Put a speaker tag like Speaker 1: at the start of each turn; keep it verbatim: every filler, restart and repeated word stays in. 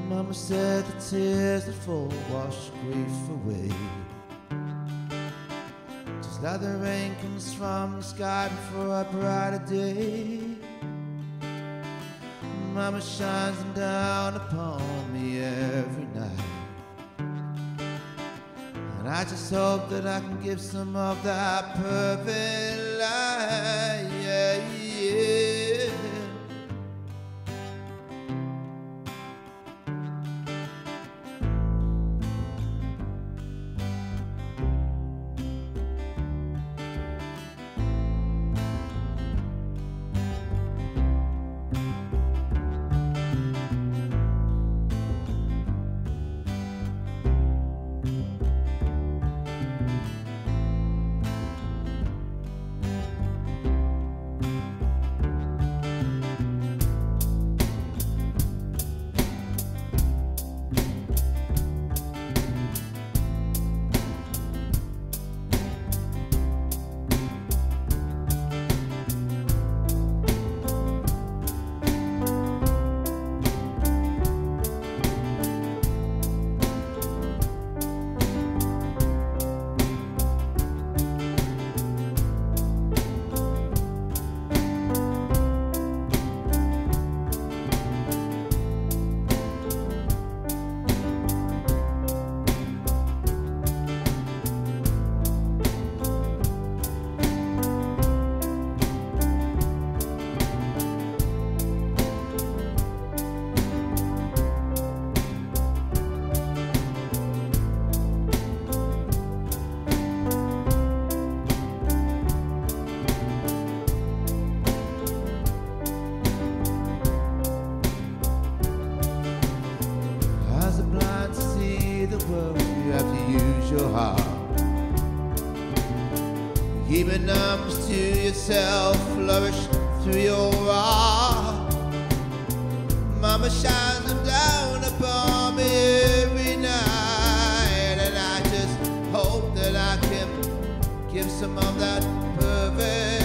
Speaker 1: Mama said the tears that fall wash grief away, just like the rain comes from the sky before a brighter day. Mama shines them down upon me every night, and I just hope that I can give some of that perfect light. Yeah, yeah. Keeping numbers to yourself, flourish through your art. Mama shines them down upon me every night, and I just hope that I can give some of that perfect